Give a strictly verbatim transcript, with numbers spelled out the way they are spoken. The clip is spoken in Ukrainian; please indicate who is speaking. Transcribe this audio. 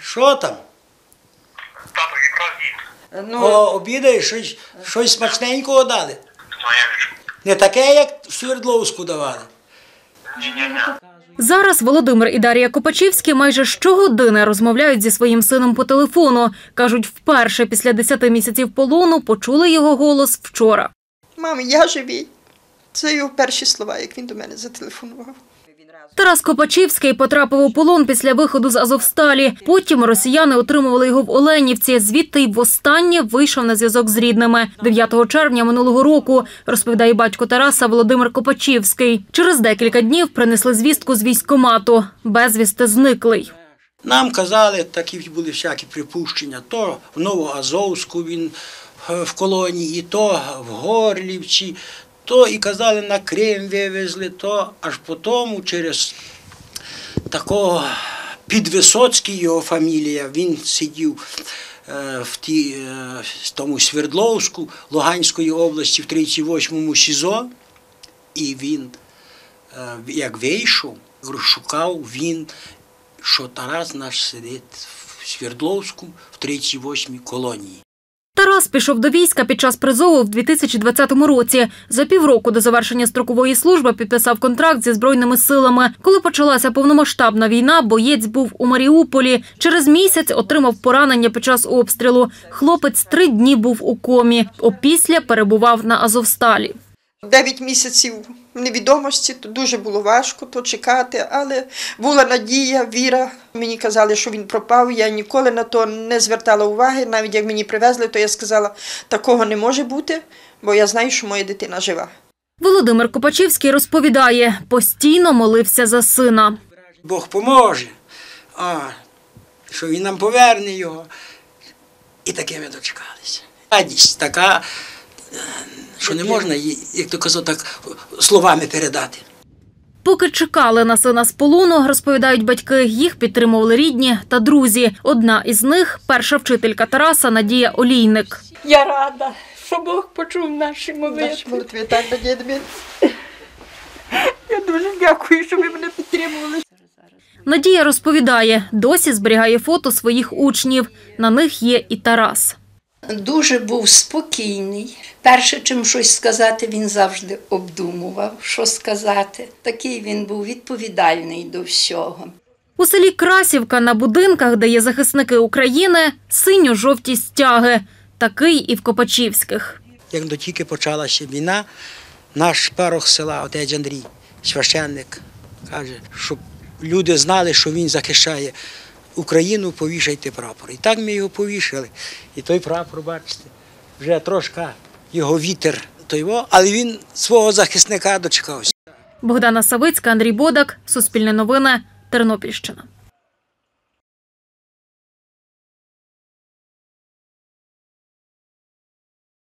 Speaker 1: Що там?
Speaker 2: Тато, якраз їд.
Speaker 1: Ну, О, обідаєш, щось, щось смачненького дали?
Speaker 2: Ну, а як же?
Speaker 1: Не таке, як в Свердловську давали.
Speaker 2: Ні-ні-ні.
Speaker 3: Зараз Володимир і Дар'я Копачівські майже щогодини розмовляють зі своїм сином по телефону. Кажуть, вперше після десяти місяців полону почули його голос вчора.
Speaker 4: Мам, я живий. Це його перші слова, як він до мене зателефонував.
Speaker 3: Тарас Копачівський потрапив у полон після виходу з Азовсталі. Потім росіяни отримували його в Оленівці. Звідти й востаннє вийшов на зв'язок з рідними. дев'ятого червня минулого року, розповідає батько Тараса Володимир Копачівський. Через декілька днів принесли звістку з військкомату. Безвісти зниклий.
Speaker 1: Нам казали, такі були всякі припущення, то в Новоазовську він в колонії, то в Горлівці, то і казали, на Крим вивезли, то аж потім через такого Підвисоцький, його фамілія, він сидів в ті, в тому Свердловську, Луганської області, в тридцять восьмому СІЗО, і він, як вийшов, шукав він, що Тарас наш сидить в Свердловську, в тридцять восьмій колонії.
Speaker 3: Тарас пішов до війська під час призову в дві тисячі двадцятому році. За півроку до завершення строкової служби підписав контракт зі Збройними силами. Коли почалася повномасштабна війна, боєць був у Маріуполі. Через місяць отримав поранення під час обстрілу. Хлопець три дні був у комі. Опісля перебував на Азовсталі.
Speaker 4: Дев'ять місяців в невідомості, то дуже було важко то чекати, але була надія, віра. Мені казали, що він пропав, я ніколи на то не звертала уваги. Навіть як мені привезли, то я сказала, такого не може бути, бо я знаю, що моя дитина жива.
Speaker 3: Володимир Копачівський розповідає, постійно молився за сина.
Speaker 1: Бог поможе, а що він нам поверне його. І таке ми дочекалися. Радість така, що не можна її, як то казав, так словами передати.
Speaker 3: Поки чекали на сина з полону, розповідають батьки, їх підтримували рідні та друзі. Одна із них – перша вчителька Тараса Надія Олійник.
Speaker 5: Я рада, що Бог почув наші молитви.
Speaker 4: Наші молитви, так, Надія Дмитрівна.
Speaker 5: Я дуже дякую, що ви мене підтримували.
Speaker 3: Надія розповідає, досі зберігає фото своїх учнів. На них є і Тарас.
Speaker 6: Дуже був спокійний. Перше, чим щось сказати, він завжди обдумував, що сказати. Такий він був відповідальний до всього.
Speaker 3: У селі Красівка на будинках, де є захисники України, синьо-жовті стяги. Такий і в Копачівських.
Speaker 1: Як до тільки почалася війна, наш парох села, отець Андрій, священник, каже, щоб люди знали, що він захищає Україну, повішайте прапор. І так ми його повішали. І той прапор, бачите, вже трошки його вітер, той, але він свого захисника дочекався.
Speaker 3: Богдана Савицька, Андрій Бодак, Суспільне новини, Тернопільщина.